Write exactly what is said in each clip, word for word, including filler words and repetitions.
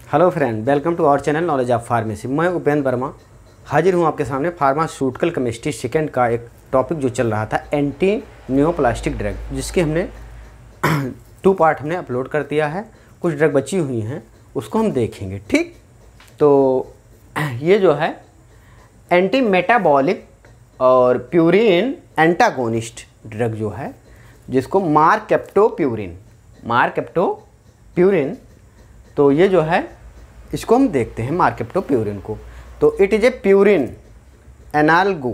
Hello friend, welcome to our channel knowledge of pharmacy. मैं उपेंद्र वर्मा हाजिर हूँ आपके सामने फार्मास्यूटिकल केमिस्ट्री सेकेंड का एक टॉपिक जो चल रहा था एंटी नियोप्लास्टिक ड्रग, जिसके हमने टू पार्ट हमने अपलोड कर दिया है। कुछ ड्रग बची हुई हैं उसको हम देखेंगे। ठीक, तो ये जो है एंटी मेटाबॉलिक और प्यूरिन एंटागोनिस्ट ड्रग जो है, जिसको मार्केप्टोप्यूरिन मार्केप्टोप्यूरिन तो ये जो है इसको हम देखते हैं मार्केप्टोप्यूरिन को। तो it is a purine analog,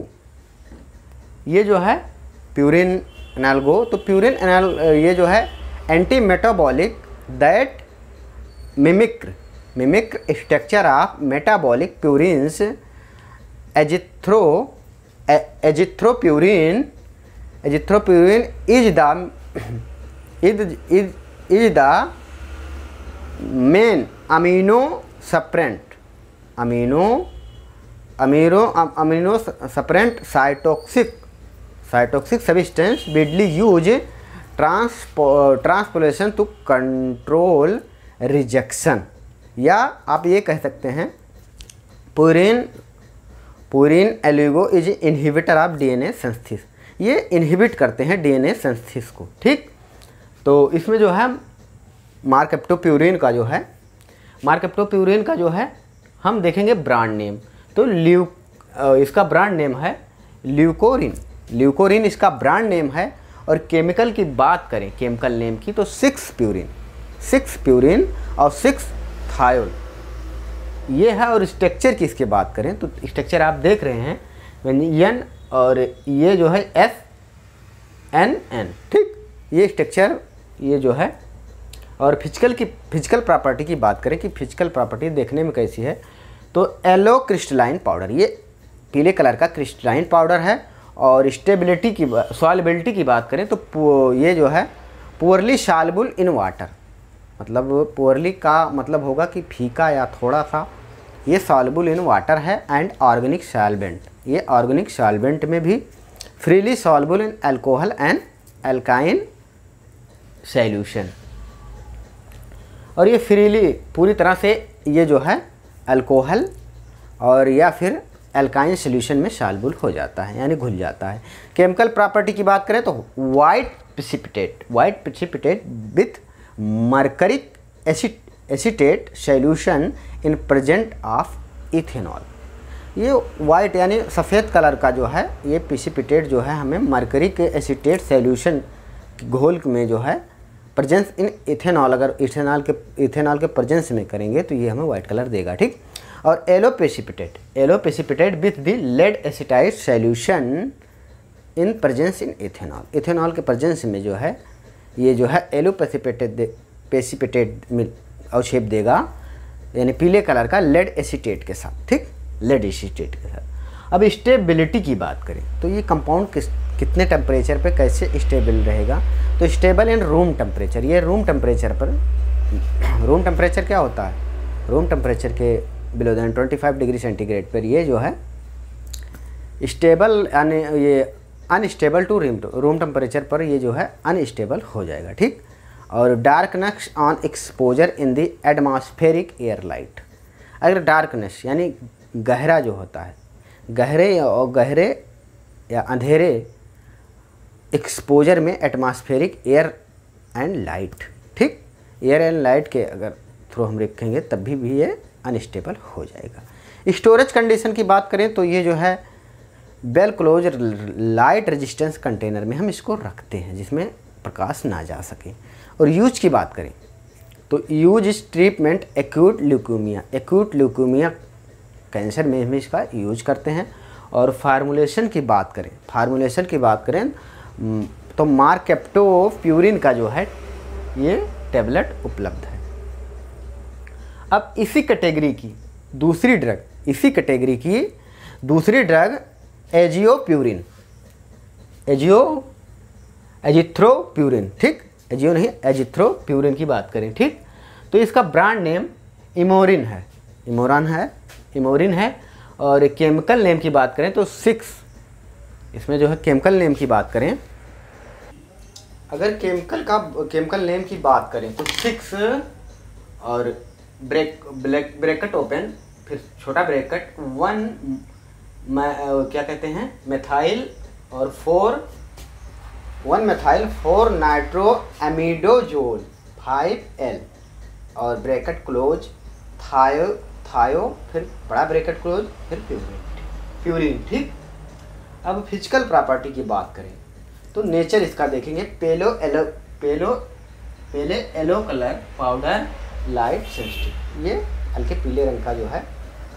ये जो है प्यूरिन एनाल्गो। तो प्यूरिन एनाल ये जो है anti metabolic that mimic mimic structure of metabolic purines azathio azathioprine azathioprine is the is is is the main immuno suppressant immuno immuno immuno suppressant cytotoxic cytotoxic substance widely use ट्रांसपो transplantation to control rejection, या आप ये कह सकते हैं purine purine analog is inhibitor of DNA synthesis. ये inhibit करते हैं डीएनए सिंथेसिस को। ठीक, तो इसमें जो है मार्केप्टोप्यूरिन का जो है मार्केप्टोप्यूरिन का जो है हम देखेंगे ब्रांड नेम। तो ल्यू इसका ब्रांड नेम है ल्यूकोरिन ल्यूकोरिन इसका ब्रांड नेम है। और केमिकल की बात करें केमिकल नेम की, तो सिक्स प्यूरिन सिक्स प्यूरिन और सिक्स थायोल ये है। और स्ट्रक्चर की इसके बात करें तो स्ट्रक्चर आप देख रहे हैं एन, और ये जो है एस एन एन। ठीक, ये स्ट्रक्चर ये जो है। और फिजिकल की फिजिकल प्रॉपर्टी की बात करें कि फिजिकल प्रॉपर्टी देखने में कैसी है, तो येलो क्रिस्टलाइन पाउडर, ये पीले कलर का क्रिस्टलाइन पाउडर है। और स्टेबिलिटी की सॉल्युबिलिटी की बात करें तो ये जो है पुअरली सॉल्युबल इन वाटर, मतलब पुअरली का मतलब होगा कि फीका या थोड़ा सा। ये सॉल्युबल इन वाटर है एंड ऑर्गेनिक सॉल्वेंट, ये ऑर्गेनिक सॉल्वेंट में भी freely soluble in alcohol and अल्काइन सॉल्यूशन। और ये फ्रीली पूरी तरह से ये जो है अल्कोहल और या फिर अल्काइन सॉल्यूशन में सॉल्युबल हो जाता है, यानी घुल जाता है। केमिकल प्रॉपर्टी की बात करें तो white precipitate white precipitate with mercuric acid acetate solution in present of ethanol. ये वाइट यानी सफ़ेद कलर का जो है ये प्रेसिपिटेट जो है हमें मर्करिक एसिटेट सॉल्यूशन घोल में जो है प्रेजेंस इन इथेनॉल, अगर इथेनॉल के इथेनॉल के प्रेजेंस में करेंगे तो ये हमें वाइट कलर देगा। ठीक, और yellow precipitate yellow precipitate with the lead acetate solution in presence in ethanol, ethanol के प्रेजेंस में जो है ये जो है येलो प्रेसिपिटेट प्रेसिपिटेट में और शेप देगा, यानी पीले कलर का लेड एसिटेट के साथ। ठीक, लेड एसिटेट के साथ। अब स्टेबिलिटी की बात करें तो ये कंपाउंड किस कितने टेम्परेचर पे कैसे स्टेबल रहेगा, तो स्टेबल इन रूम टेम्परेचर। ये रूम टेम्परेचर पर रूम टेम्परेचर क्या होता है, रूम टेम्परेचर के below than twenty five degree centigrade पर ये जो है स्टेबल यानी ये unstable to room room temperature पर ये जो है अनस्टेबल हो जाएगा। ठीक, और darkness on exposure in the atmospheric air light. अगर डार्कनेस यानी गहरा जो होता है, गहरे और गहरे या अंधेरे एक्सपोजर में एटमॉस्फेरिक एयर एंड लाइट, ठीक, एयर एंड लाइट के अगर थ्रू हम रखेंगे तब भी, भी ये अनस्टेबल हो जाएगा। स्टोरेज कंडीशन की बात करें तो ये जो है well close light resistance container में हम इसको रखते हैं जिसमें प्रकाश ना जा सके। और यूज की बात करें तो use is treatment acute leukaemia acute leukaemia cancer में हम इसका यूज करते हैं। और फार्मूलेशन की बात करें फार्मूलेशन की बात करें तो मार्केप्टोप्यूरिन का जो है ये टेबलेट उपलब्ध है। अब इसी कैटेगरी की दूसरी ड्रग इसी कैटेगरी की दूसरी ड्रग एजियोप्यूरिन एजियो एजिथ्रोप्यूरिन। ठीक, एजियो नहीं एजिथ्रोप्यूरिन की बात करें। ठीक, तो इसका ब्रांड नेम इमोरिन है इमोरान है इमोरिन है। और केमिकल नेम की बात करें तो सिक्स, इसमें जो है केमिकल नेम की बात करें अगर केमिकल का केमिकल नेम की बात करें तो सिक्स और ब्रेक ब्लैक ब्रैकेट ओपन, फिर छोटा ब्रैकेट, वन क्या कहते हैं मेथाइल और four one methyl four nitro imidazole five L और ब्रैकेट क्लोज, थायो थायो फिर बड़ा ब्रैकेट क्लोज, फिर प्यूरिन प्यूरिन ठीक। अब फिजिकल प्रॉपर्टी की बात करें तो नेचर इसका देखेंगे, pale yellow pale pale yellow colour powder light sensitive, ये हल्के पीले रंग का जो है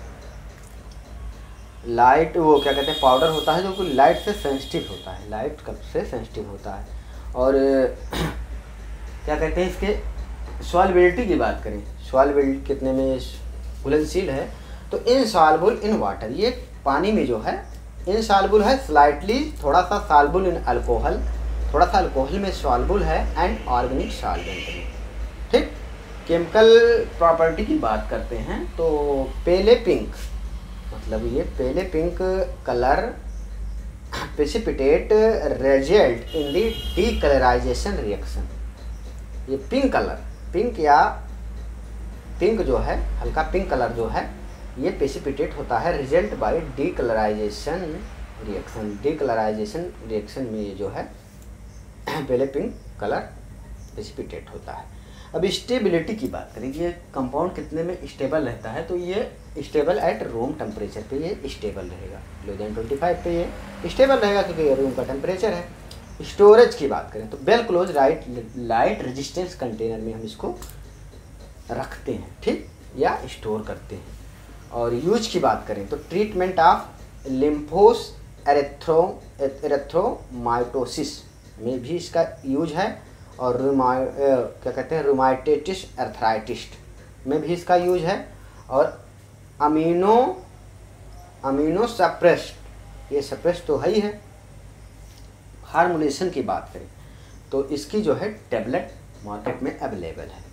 लाइट वो क्या कहते हैं पाउडर होता है जो कि लाइट से सेंसिटिव होता है, लाइट कब से सेंसिटिव होता है। और क्या कहते हैं इसके सॉल्युबिलिटी की बात करें, सॉल्युबिलिटी कितने में घुलनशील है तो इनसॉल्युबल इन वाटर, ये पानी में जो है इनसॉल्युबल है, स्लाइटली थोड़ा सा सॉल्युबल इन अल्कोहल, थोड़ा सा अल्कोहल में सॉल्युबल है एंड ऑर्गेनिक सॉल्वेंट में ठीक। केमिकल प्रॉपर्टी की बात करते हैं तो पेले पिंक, मतलब ये pale pink colour precipitate result in the decolourisation reaction, ये पिंक कलर पिंक या पिंक जो है हल्का पिंक कलर जो है ये प्रेसिपिटेट होता है result by decolourisation reaction, decolourisation reaction में ये जो है पहले पिंक कलर प्रेसिपिटेट होता है। अब स्टेबिलिटी की बात करें, ये कंपाउंड कितने में स्टेबल रहता है तो ये स्टेबल एट रूम टेम्परेचर पे ये स्टेबल रहेगा, लो देन ट्वेंटी फाइव पे ये स्टेबल रहेगा क्योंकि ये रूम का टेम्परेचर है। स्टोरेज की बात करें तो well close right light resistance container में हम इसको रखते हैं ठीक, या स्टोर करते हैं। और यूज की बात करें तो ट्रीटमेंट ऑफ लिम्फोस एरेथ्रो एरेथ्रोमाइटोसिस में भी इसका यूज है, और रुमाय क्या कहते हैं रुमाइटिस अर्थराइटिस में भी इसका यूज है, और अमीनो अमीनो सप्रेस्ड, ये सप्रेस्ड तो है ही है। फार्मुलेशन की बात करें तो इसकी जो है टेबलेट मार्केट में अवेलेबल है।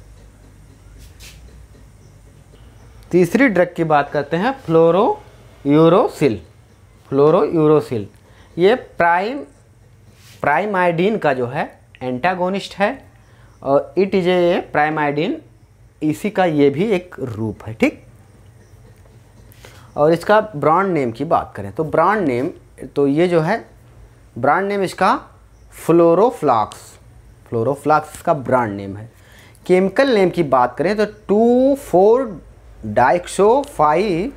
तीसरी ड्रग की बात करते हैं फ्लोरो यूरोसिल, फ्लोरो यूरोसिल ये प्राइम प्राइमाइडिन का जो है एंटागोनिस्ट है, और इट इज ए प्राइमाइडिन, इसी का ये भी एक रूप है ठीक। और इसका ब्रांड नेम की बात करें तो ब्रांड नेम तो ये जो है ब्रांड नेम इसका फ्लोरोफ्लॉक्स, फ्लोरोफ्लॉक्स का ब्रांड नेम है। केमिकल नेम की बात करें तो two four dioxo five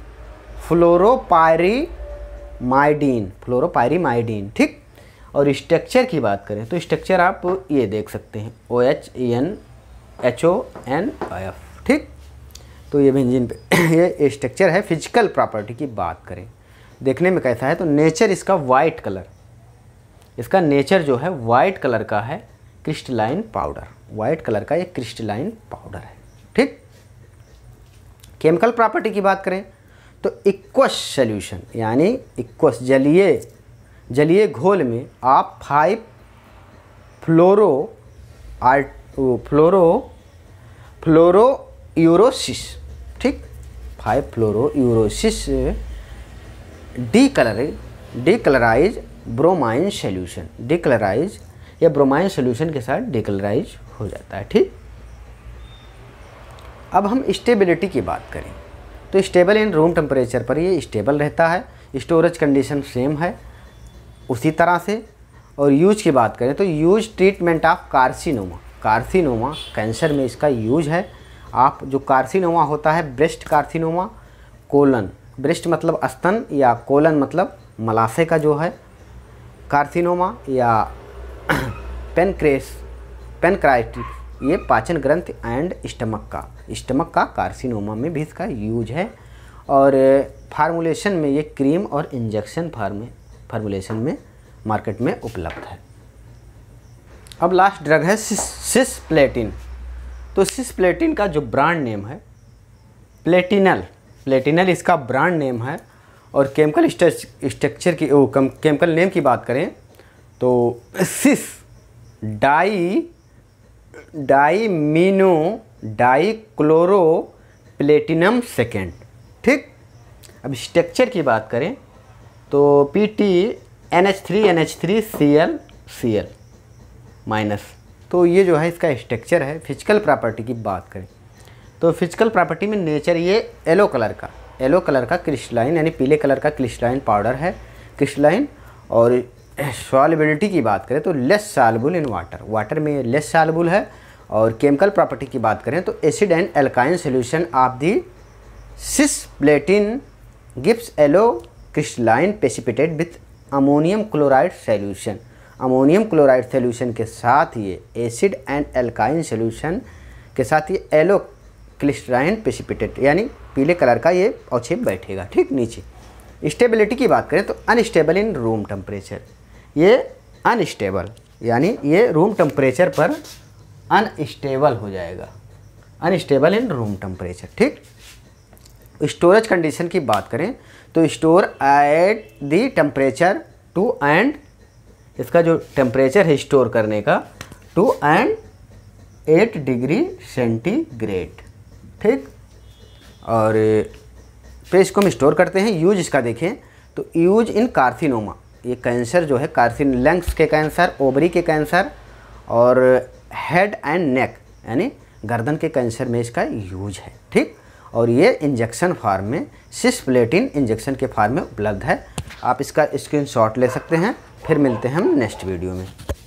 fluoropyrimidine, fluoropyrimidine ठीक। और स्ट्रक्चर की बात करें तो स्ट्रक्चर आप ये देख सकते हैं O H E N H O N F ठीक। तो ये बेंजीन पे ये स्ट्रक्चर है। फिजिकल प्रॉपर्टी की बात करें देखने में कैसा है तो नेचर इसका वाइट कलर, इसका नेचर जो है वाइट कलर का है, क्रिस्टलाइन पाउडर, वाइट कलर का ये क्रिस्टलाइन पाउडर है ठीक। केमिकल प्रॉपर्टी की बात करें तो इक्वस सॉल्यूशन यानी इक्वस जलीय जलीय घोल में आप फाइव फ्लोरो आर्ट फ्लोरो फ्लोरो यूरोसिस ठीक, five fluoro uracil de colour de colourise bromine solution, de colourise या ब्रोमाइन सॉल्यूशन के साथ डिकलराइज हो जाता है ठीक। अब हम स्टेबिलिटी की बात करें तो स्टेबल इन रूम टेम्परेचर पर ये स्टेबल रहता है, स्टोरेज कंडीशन सेम है उसी तरह से। और यूज की बात करें तो use treatment of carcinoma, carcinoma cancer में इसका यूज है। आप जो कार्सिनोमा होता है ब्रेस्ट कार्सिनोमा, कोलन, ब्रेस्ट मतलब स्तन या कोलन मतलब मलाशय का जो है कार्सिनोमा, या पेनक्रेस पेनक्राइटिस ये पाचन ग्रंथि एंड स्टमक का स्टमक का कार्सिनोमा में भी इसका यूज है। और फार्मूलेशन में ये क्रीम और इंजेक्शन फार्म फार्मूलेशन में मार्केट में उपलब्ध है। अब लास्ट ड्रग है सिस सिस्प्लेटिन। तो सिस्प्लेटिन का जो ब्रांड नेम है प्लेटिनल, प्लेटिनल इसका ब्रांड नेम है। और केमिकल स्ट्रक्चर की ओ केमिकल नेम की बात करें तो cis di diamino dichloro platinum second ठीक। अब स्ट्रक्चर की बात करें तो P T N H three N H three C L C L minus, तो ये जो है इसका स्ट्रक्चर है। फिजिकल प्रॉपर्टी की बात करें तो फिजिकल प्रॉपर्टी में नेचर ये येलो कलर का येलो कलर का क्रिस्टलाइन यानी पीले कलर का क्रिस्टलाइन पाउडर है, क्रिस्टलाइन। और सॉल्युबिलिटी की बात करें तो less soluble in water, water में लेस सॉल्युबल है। और केमिकल प्रॉपर्टी की बात करें तो एसिड एंड एल्काइन solution of the cisplatin gives yellow crystalline precipitate with ammonium chloride solution. Ammonium chloride solution के साथ ये एसिड एंड एल्काइन सॉल्यूशन के साथ ये येलो क्रिस्टलाइन प्रेसिपिटेट यानी पीले कलर का ये अवक्षेप बैठेगा। ठीक, नीचे स्टेबिलिटी की बात करें तो अनस्टेबल इन रूम टेम्परेचर, ये अनस्टेबल यानी ये रूम टेम्परेचर पर अनस्टेबल हो जाएगा, अनस्टेबल इन रूम टेम्परेचर। ठीक, स्टोरेज कंडीशन की बात करें तो store at the temperature two and, इसका जो टेम्परेचर है स्टोर करने का two and at degree centigrade. ठीक, और फिर इसको हम स्टोर करते हैं। यूज इसका देखें तो यूज इन कार्सिनोमा, ये कैंसर जो है कार्सिन, लंग्स के कैंसर, ओवरी के कैंसर और हेड एंड नेक यानी गर्दन के कैंसर में इसका यूज है। ठीक, और ये इंजेक्शन फार्म में सिस्प्लेटिन इंजेक्शन के फार्म में उपलब्ध है। आप इसका स्क्रीनशॉट ले सकते हैं। फिर मिलते हैं हम नेक्स्ट वीडियो में।